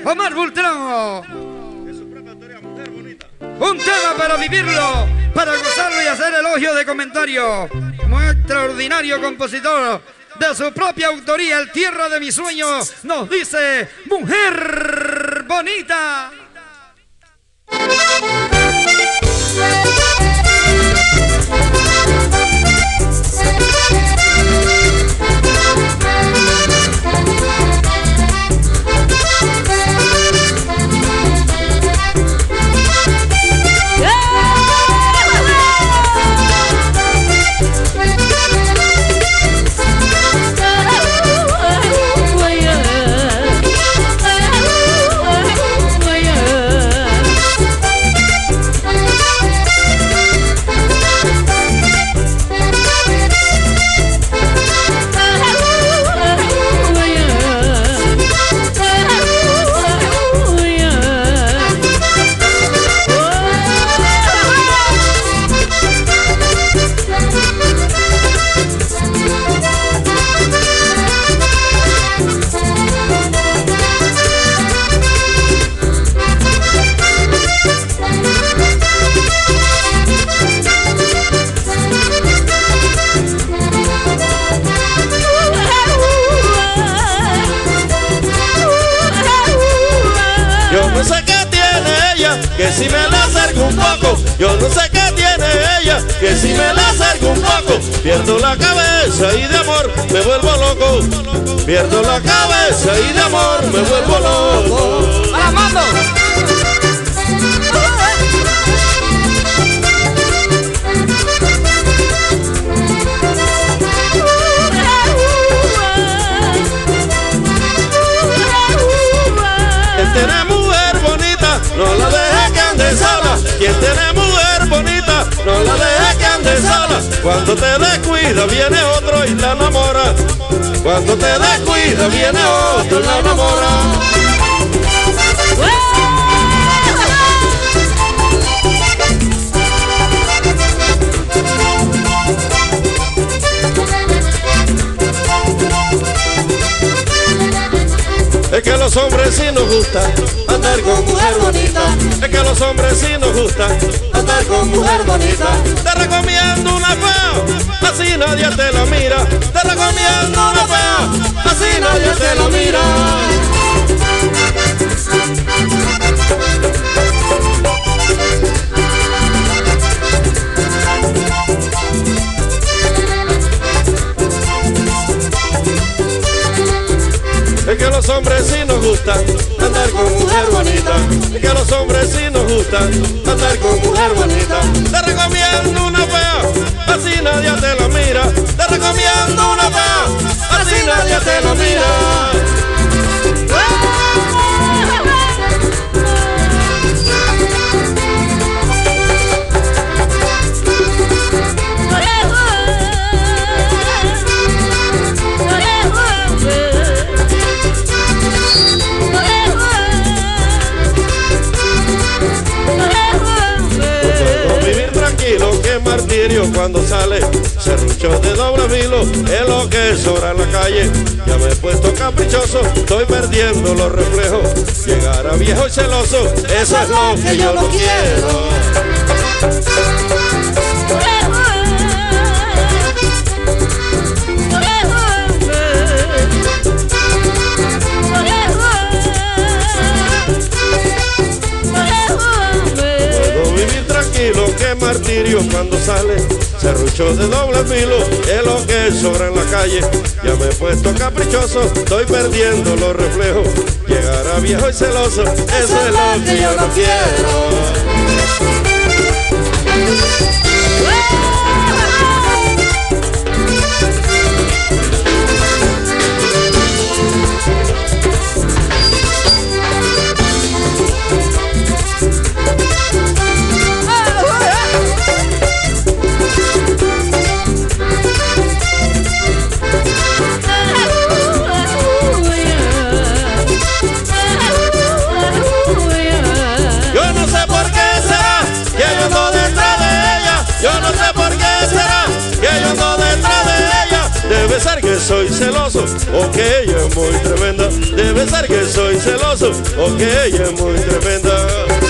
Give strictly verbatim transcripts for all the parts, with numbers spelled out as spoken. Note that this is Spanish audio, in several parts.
Omar Bultrón. Un tema para vivirlo, para gozarlo y hacer elogio de comentario. Un extraordinario compositor de su propia autoría, el Tierra de mis sueños, nos dice Mujer Bonita. Que si me la acerco un poco, yo no sé qué tiene ella, que si me la acerco un poco, pierdo la cabeza y de amor me vuelvo loco. Pierdo la cabeza y de amor me vuelvo loco. ¡A la mano! No la deje que ande sola. Quien tiene mujer bonita, no la deje que ande sola. Cuando te descuida viene otro y la enamora. Cuando te descuida viene otro y la enamora. Es que a los hombres sí nos gusta andar con mujer bonita. Es que a los hombres sí nos gusta andar con mujer bonita. Te recomiendo una fea, así nadie te la mira. Te recomiendo una fea, así nadie te la mira. Es que a los hombres sí nos gusta andar con mujer bonita. Es que a los hombres sí nos gusta andar con mujer bonita. Te recomiendo una fea, así nadie te la mira. Te recomiendo una fea, así nadie te la mira. Martirio cuando sale, serrucho de doble filo, es lo que sobra en la calle. Ya me he puesto caprichoso, estoy perdiendo los reflejos. Llegar a viejo y celoso, eso es lo que yo no quiero. Que martirio cuando sale, serrucho de doble filo, es lo que sobra en la calle. Ya me he puesto caprichoso, estoy perdiendo los reflejos. Llegar a viejo y celoso, eso es lo que yo no quiero. Yo no sé por qué Debe ser que soy celoso o que ella es muy tremenda. Debe ser que soy celoso o que ella es muy tremenda.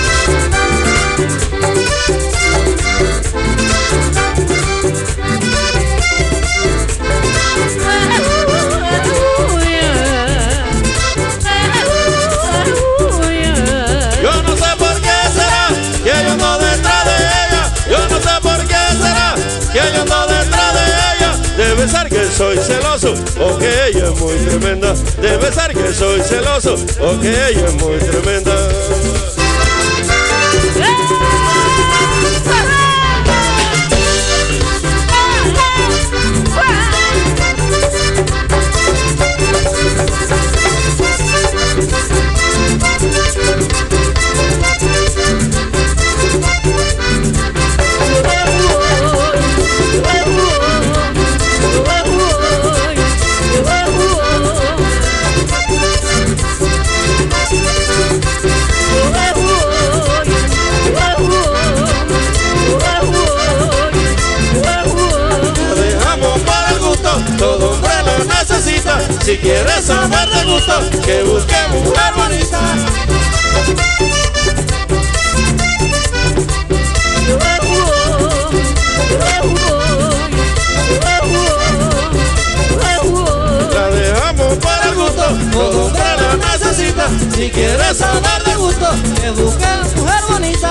Yo no sé por qué será que yo ando detrás de ella. Yo no sé por qué será que yo ando detrás de ella. Debe ser que soy celoso o que ella es muy tremenda. Debe ser que soy celoso o que ella es muy tremenda. Todo hombre lo necesita. Si quieres saber de gusto, que busque mujer bonita. La dejamos para el gusto. Todo hombre lo necesita. Si quieres saber de gusto, que busque mujer bonita.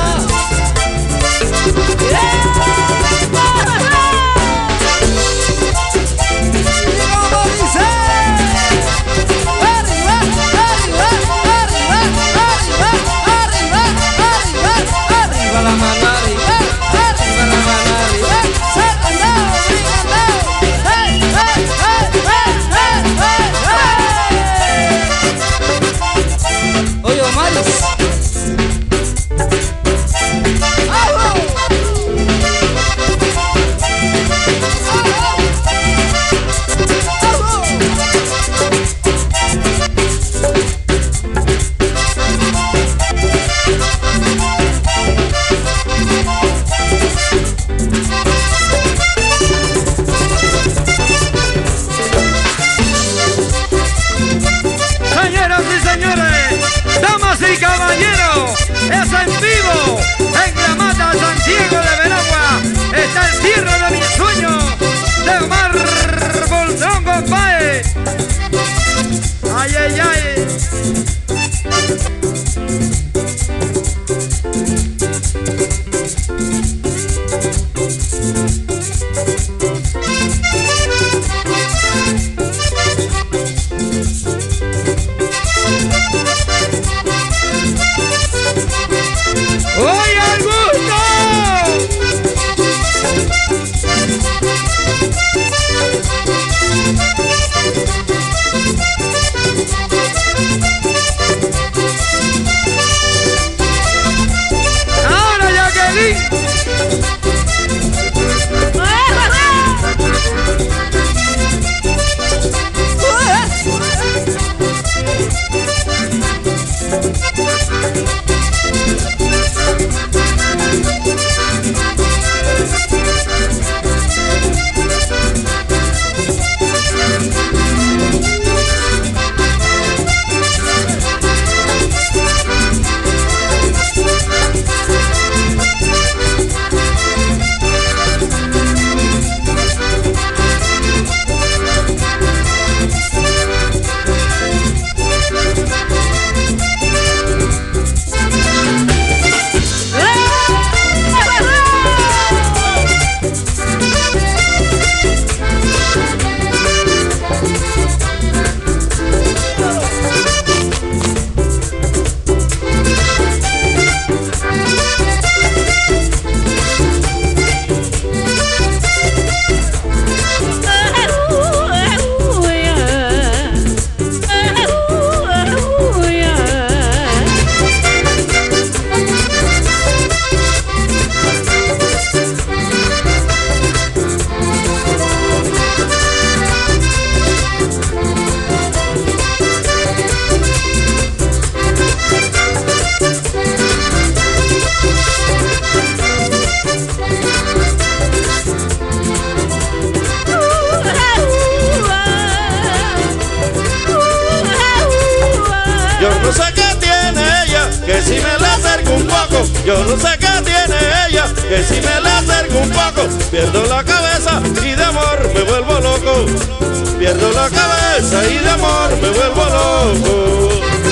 no sé qué tiene ella, que si me la acerco un poco, pierdo la cabeza y de amor me vuelvo loco. Pierdo la cabeza y de amor me vuelvo loco.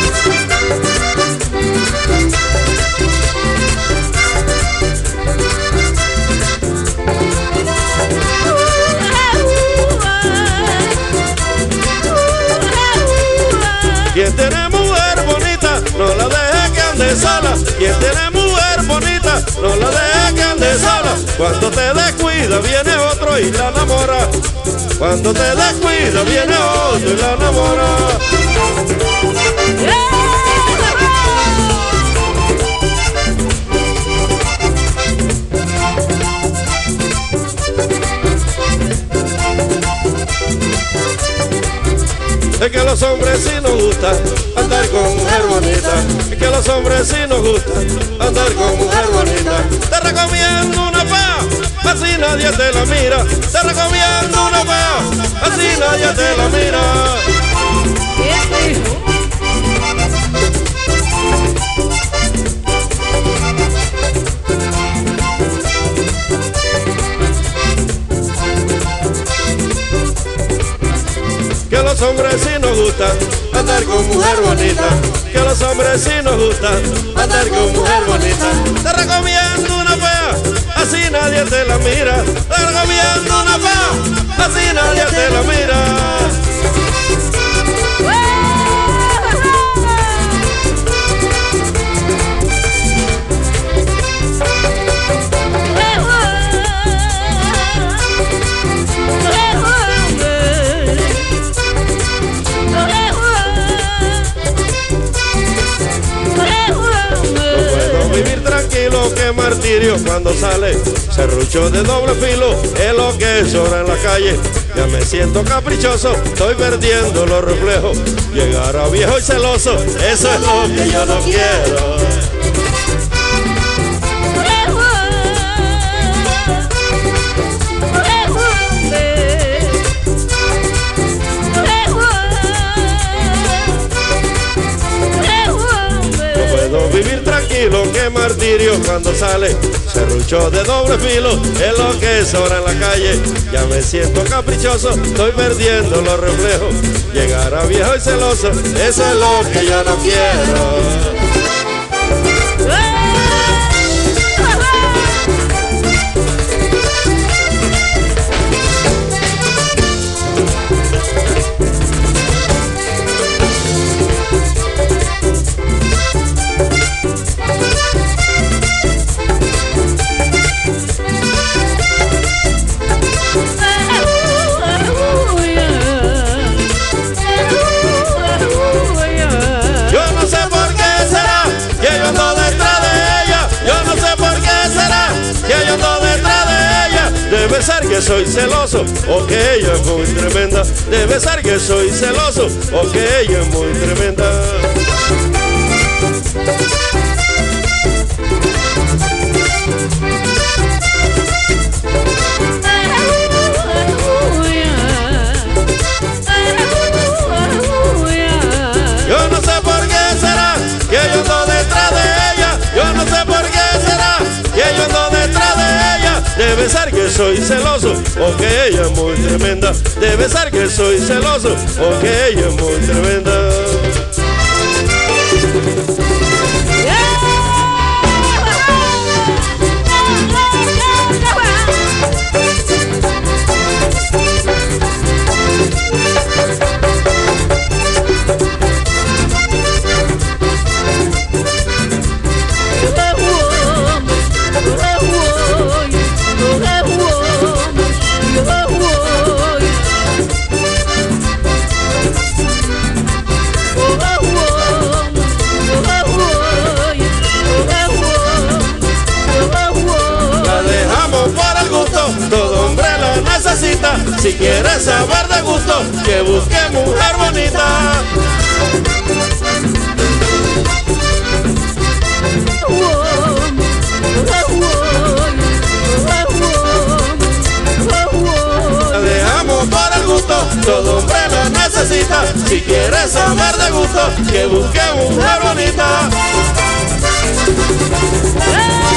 Quien tiene mujer bonita, no la deje que ande sola. Quien tiene mujer bonita, no la deje que ande sola. Cuando te descuida viene otro y la enamora. Cuando te descuida viene otro y la enamora. Es que a los hombres sí nos gusta andar con mujer bonita. Es que a los hombres sí nos gusta andar con mujer bonita. Te recomiendo una pa, así nadie te la mira. Te recomiendo una pa, así nadie te la mira. Que a los hombres sí nos gusta andar con mujer bonita. Que a los hombres sí nos gusta andar con mujer bonita. Te recomiendo una fea, así nadie te la mira. Te recomiendo una fea, así nadie te la mira. Vivir tranquilo, que martirio cuando sale serrucho de doble filo, es lo que sobra en la calle. Ya me siento caprichoso, estoy perdiendo los reflejos. Llegar a viejo y celoso, eso es lo que yo no quiero. Vivir tranquilo, que martirio cuando sale serrucho de doble filo, es lo que sobra en la calle. Ya me siento caprichoso, estoy perdiendo los reflejos. Llegar a viejo y celoso, eso es lo que yo no quiero. Debe ser que soy celoso o que ella es muy tremenda. Debe ser que soy celoso o que ella es muy tremenda. Yo no sé por qué será que yo ando detrás de ella. Yo no sé por qué será que yo ando detrás de ella. Debe ser que soy celoso o que ella es muy tremenda. Debe ser que soy celoso o que ella es muy tremenda. Todo hombre la necesita. Si quieres saber de gusto, que busque mujer bonita. La dejamos por el gusto. Todo hombre la necesita. Si quieres saber de gusto, que busque mujer bonita.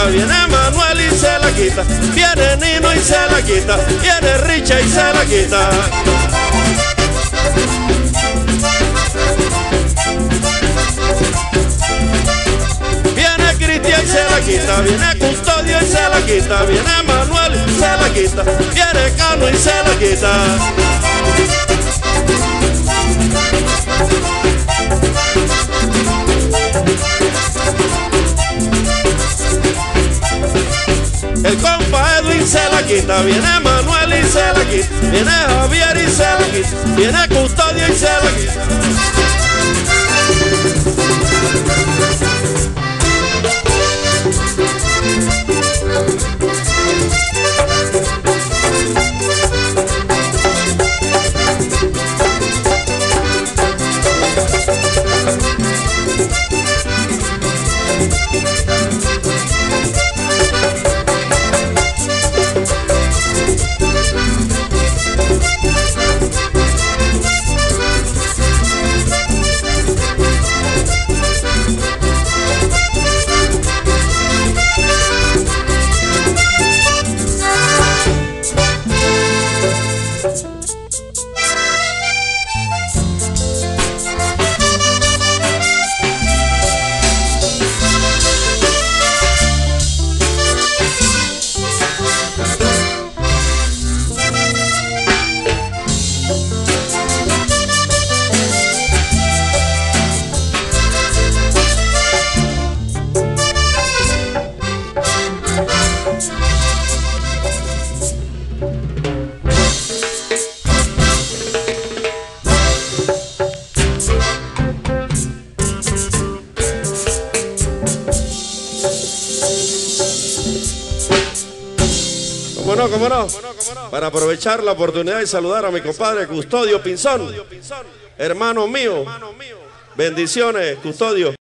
viene Manuel y se la quita, viene Nino y se la quita, viene Richa y se la quita. Viene Cristian y se la quita, viene Custodio y se la quita, viene Manuel y se la quita, viene Cano y se la quita. El compa Edwin se la quita, viene Manuel y se la quita, viene Javier y se la quita, viene Custodio y se la quita. ¿Cómo no, cómo no? Para aprovechar la oportunidad y saludar a mi compadre Custodio Pinzón, hermano mío. Bendiciones, Custodio.